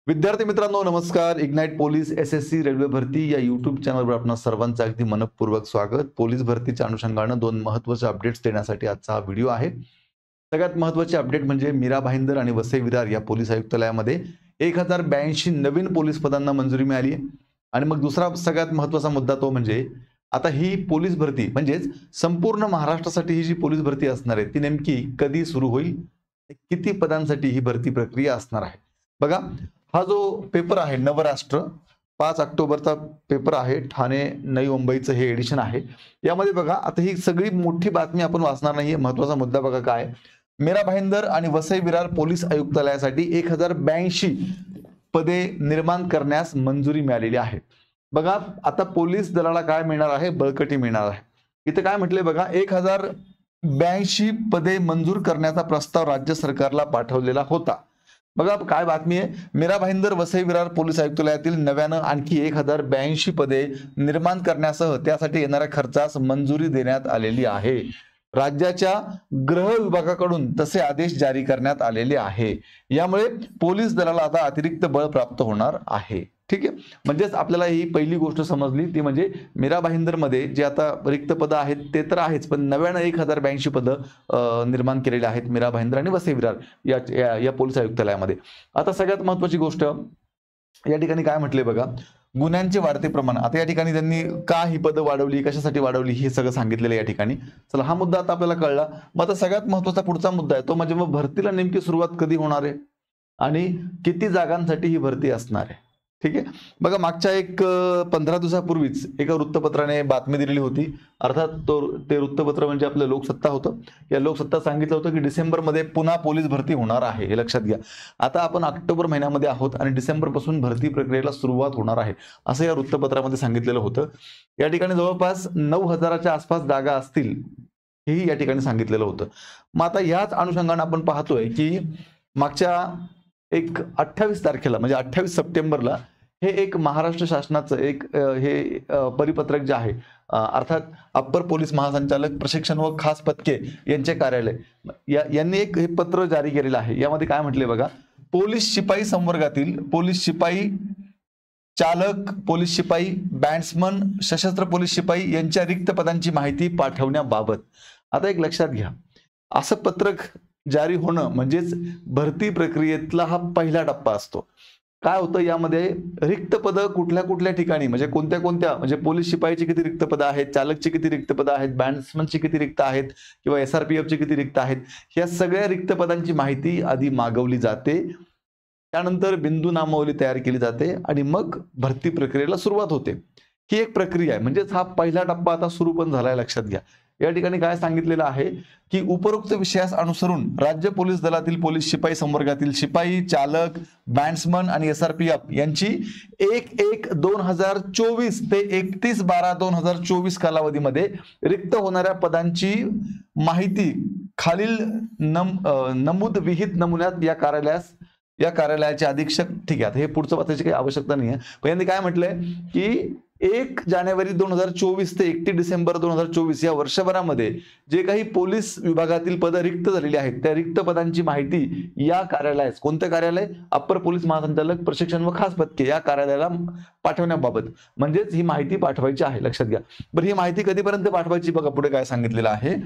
विद्यार्थी मित्रांनो नमस्कार. इग्नाइट पोलीस एसएससी रेल्वे भरती या यूट्यूब चॅनलवर आपणा सर्वांचं अगदी मनपूर्वक स्वागत. पोलीस भरतीच्या अनुषंगाने दोन महत्त्वाचे अपडेट्स देण्यासाठी आजचा हा व्हिडिओ आहे. सगळ्यात महत्त्वाचे अपडेट म्हणजे मीरा भाईंदर आणि वसई विरार या पोलीस आयुक्तालयामध्ये 1082 नवीन पोलीस पदांना मंजुरी मिळाली आहे. आणि मग दुसरा सगळ्यात महत्त्वाचा मुद्दा तो म्हणजे आता ही पोलीस भरती म्हणजेच संपूर्ण महाराष्ट्रासाठी ही जी पोलीस भरती असणार आहे ती नेमकी कधी सुरू होईल, किती पदांसाठी ही भरती प्रक्रिया असणार आहे. बघा, हा जो पेपर आहे नवराष्ट्र 5 ऑक्टोबरचा पेपर आहे. ठाणे नवी मुंबईचं हे एडिशन आहे. यामध्ये बघा आता ही सगळी मोठी बातमी आपण वाचणार नाहीये. महत्त्वाचा मुद्दा बघा काय, मीरा भाईंदर आणि वसई विरार पोलीस आयुक्तालयासाठी 1082 पदे निर्माण करण्यास मंजुरी मिळालेली आहे. बघा आता पोलीस दलाला काय मिळणार आहे, बळकटी मिळणार आहे. इथे काय म्हटले बघा, 1082 पदे मंजूर करण्याचा प्रस्ताव राज्य सरकारला पाठवलेला होता. बघा काय बातमी आहे, मीरा भाईंदर वसई विरार पोलीस आयुक्तालयातील नव्यानं आणखी 1082 पदे निर्माण करण्यासह त्यासाठी येणाऱ्या खर्चास मंजुरी देण्यात आलेली आहे. राज्याच्या गृह विभागाकडून तसे आदेश जारी करण्यात आलेले आहे. यामुळे पोलीस दलाला आता अतिरिक्त बळ प्राप्त होणार आहे. ठीक आहे, म्हणजेच आपल्याला ही पहिली गोष्ट समजली ती म्हणजे मीरा भाईंदर मध्ये जे आता रिक्त पदं आहेत ते तर आहेच, पण नव्यानं 1082 पदं निर्माण केलेली आहेत मीरा भाईंदर आणि वसई विरार या पोलीस आयुक्तालयामध्ये. आता सगळ्यात महत्त्वाची गोष्ट या ठिकाणी काय म्हटले बघा, गुन्ह्यांचे वाढते प्रमाण. आता या ठिकाणी त्यांनी का ही पदं वाढवली, कशासाठी वाढवली हे सगळं सांगितलेलं आहे या ठिकाणी. चला हा मुद्दा आता आपल्याला कळला. मग आता सगळ्यात महत्त्वाचा पुढचा मुद्दा आहे तो म्हणजे मग भरतीला नेमकी सुरुवात कधी होणार आहे आणि किती जागांसाठी ही भरती असणार आहे. ठीक आहे, बघा मागच्या 15 दिवसापूर्वीच एका वृत्तपत्राने बातमी दिलेली होती. अर्थात ते वृत्तपत्र म्हणजे आपलं लोकसत्ता होतं. या लोकसत्ता सांगितलं होतं की डिसेंबरमध्ये पुन्हा पोलीस भरती होणार आहे, हे लक्षात घ्या. आता आपण ऑक्टोबर महिन्यामध्ये आहोत आणि डिसेंबरपासून भरती प्रक्रियेला सुरुवात होणार आहे असं या वृत्तपत्रामध्ये सांगितलेलं होतं. या ठिकाणी जवळपास 9000च्या आसपास जागा असतील हेही या ठिकाणी सांगितलेलं होतं. मग आता याच अनुषंगाने आपण पाहतोय की मागच्या 28 तारखेला म्हणजे 28 सप्टेंबरला हे एक महाराष्ट्र शासनाचं हे परिपत्रक जे आहे, अर्थात अप्पर पोलीस महासंचालक प्रशिक्षण व खास पथके यांचे कार्यालय यांनी एक हे पत्र जारी केलेलं आहे. यामध्ये काय म्हटले बघा, पोलीस शिपाई संवर्गातील पोलीस शिपाई चालक, पोलीस शिपाई, बॅट्समन, सशस्त्र पोलीस शिपाई यांच्या रिक्त पदांची माहिती पाठवण्याबाबत. आता एक लक्षात घ्या, असं पत्रक जारी होणं म्हणजेच भरती प्रक्रियेतला हा पहिला टप्पा असतो. काय होतं यामध्ये, रिक्त पदं कुठल्या कुठल्या ठिकाणी म्हणजे कोणत्या म्हणजे पोलीस शिपाईची किती रिक्त पदं आहेत, चालकची किती रिक्त पदं आहेत, बॅट्समनची किती रिक्त आहेत किंवा SRPFची किती रिक्त आहेत, या सगळ्या रिक्त पदांची माहिती आधी मागवली जाते. त्यानंतर बिंदू नामावली तयार केली जाते आणि मग भरती प्रक्रियेला सुरुवात होते. ही एक प्रक्रिया आहे, म्हणजेच हा पहिला टप्पा आता सुरू पण झालाय, लक्षात घ्या. या ठिकाणी काय सांगितलेलं आहे की उपरोक्त विषयास अनुसरून राज्य पोलीस दलातील पोलीस शिपाई संवर्गातील शिपाई, चालक, बॅट्समन आणि SRPF यांची 1/1/2024 ते 31/12/2024 कालावधीमध्ये रिक्त होणाऱ्या पदांची माहिती खालील नमूद विहित नमुन्यात या कार्यालयाचे अधीक्षक. ठीक आहे, आता हे पुढचं वाचायची काही आवश्यकता नाही आहे. पण यांनी काय म्हटलंय की 1 जानेवारी 2024 ते 31 डिसेंबर 2024 या वर्षभरामध्ये जे काही पोलीस विभागातील पदं रिक्त झालेली आहेत त्या रिक्त पदांची माहिती या कार्यालयास, कोणतं कार्यालय, अप्पर पोलीस महासंचालक प्रशिक्षण व खास पथके या कार्यालयाला पाठवण्याबाबत, म्हणजेच ही माहिती पाठवायची आहे, लक्षात घ्या. बरं ही माहिती कधीपर्यंत पाठवायची बघा, पुढे काय सांगितलेलं आहे,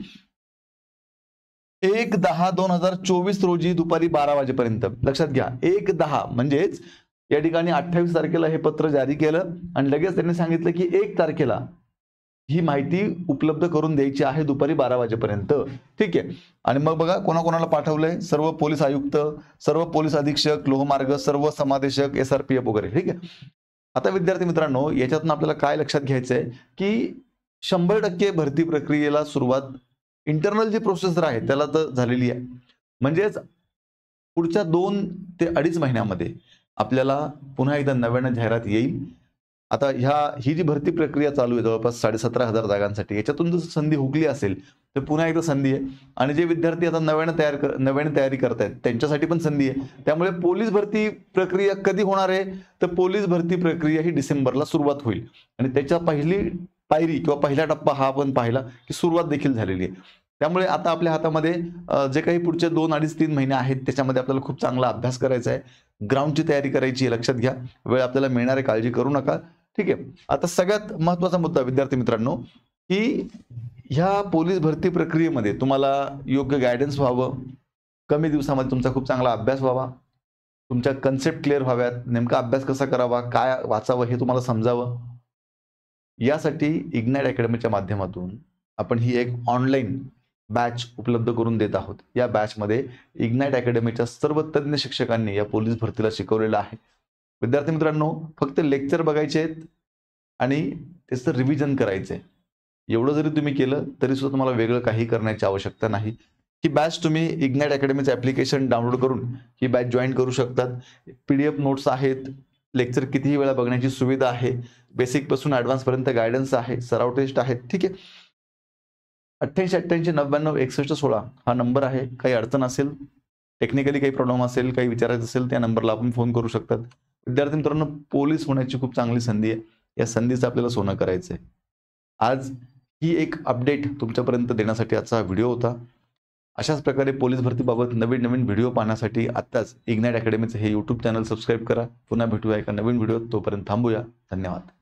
1/10/2024 रोजी दुपारी 12 वाजेपर्यंत. लक्षात घ्या, 1/10 म्हणजेच या ठिकाणी 28 तारखेला हे पत्र जारी केलं आणि लगेच त्यांनी सांगितलं की 1 तारखेला ही माहिती उपलब्ध करून द्यायची आहे दुपारी 12 वाजेपर्यंत. ठीक आहे, आणि मग बघा कोणाकोणाला पाठवलंय, सर्व पोलीस आयुक्त, सर्व पोलीस अधीक्षक, लोहमार्ग, सर्व समादेशक, SRPF वगैरे. ठीक आहे, आता विद्यार्थी मित्रांनो याच्यातून आपल्याला काय लक्षात घ्यायचंय की 100% भरती प्रक्रियेला सुरुवात इंटरनल जी प्रोसेसर आहे त्याला तर झालेली आहे. म्हणजेच पुढच्या 2 ते 2.5 महिन्यामध्ये आपल्याला पुन्हा एकदा नव्यानं जाहिरात येईल. आता ही जी भरती प्रक्रिया चालू आहे जवळपास 17,500 जागांसाठी, याच्यातून जर संधी हुकली असेल तर पुन्हा एकदा संधी आहे. आणि जे विद्यार्थी आता नव्याने तयारी करतायत त्यांच्यासाठी पण संधी आहे. त्यामुळे पोलीस भरती प्रक्रिया कधी होणार आहे तर पोलीस भरती प्रक्रिया ही डिसेंबरला सुरुवात होईल आणि त्याच्या पहिली पायरी किंवा पहिला टप्पा हा आपण पाहिला की सुरुवात देखील झालेली आहे. त्यामुळे आता आपल्या हातामध्ये जे काही पुढचे 2-2.5-3 महिने आहेत त्याच्यामध्ये आपल्याला खूप चांगला अभ्यास करायचा आहे. ग्राउंडची तयारी करायची आहे, लक्षात घ्या. वेळ आपल्याला मिळणार आहे, काळजी करू नका. ठीक आहे. आता सगळ्यात महत्त्वाचा मुद्दा विद्यार्थी मित्रांनो, की ह्या पोलीस भरती प्रक्रियेमध्ये तुम्हाला योग्य गाईडन्स व्हावं, कमी दिवसामध्ये तुमचा खूप चांगला अभ्यास व्हावा, तुमच्या कन्सेप्ट क्लिअर व्हाव्यात, नेमका अभ्यास कसा करावा, काय वाचावं हे तुम्हाला समजावं. यासाठी इग्नाइट अकॅडमीच्या माध्यमातून आपण ही एक ऑनलाईन बॅच उपलब्ध करून देत आहोत. या बॅचमध्ये इग्नाइट अकॅडमीच्या सर्व तज्ञ शिक्षकांनी या पोलीस भरतीला शिकवलेलं आहे. विद्यार्थी मित्रांनो, फक्त लेक्चर बघायचे आहेत आणि त्याचं रिव्हिजन करायचं आहे. एवढं जरी तुम्ही केलं तरी सुद्धा तुम्हाला वेगळं काही करण्याची आवश्यकता नाही. ही बॅच तुम्ही इग्नाइट अकॅडमीचं ॲप्लिकेशन डाउनलोड करून ही बॅच जॉईन करू शकतात. PDF नोट्स आहेत, लेक्चर कितीही वेळा बघण्याची सुविधा आहे, बेसिकपासून ॲडव्हान्सपर्यंत गायडन्स आहे, सराव टेस्ट आहे. ठीक आहे. 88 99 61 16 हा नंबर आहे. काही अडचण असेल, टेक्निकली काही प्रॉब्लेम असेल, काही विचारायचं असेल, त्या नंबरला आपण फोन करू शकतात. विद्यार्थी मित्रांनो, पोलीस होण्याची खूप चांगली संधी आहे. या संधीचं आपल्याला सोनं करायचं आहे. आज ही एक अपडेट तुमच्यापर्यंत देण्यासाठी आजचा हा व्हिडिओ होता. अशाच प्रकारे पोलीस भरतीबाबत नवीन नवीन व्हिडिओ पाहण्यासाठी आत्ताच इग्नाइट अकॅडमीचं हे YouTube चॅनल सबस्क्राईब करा. पुन्हा भेटूया एका नवीन व्हिडिओत. तोपर्यंत थांबूया. धन्यवाद.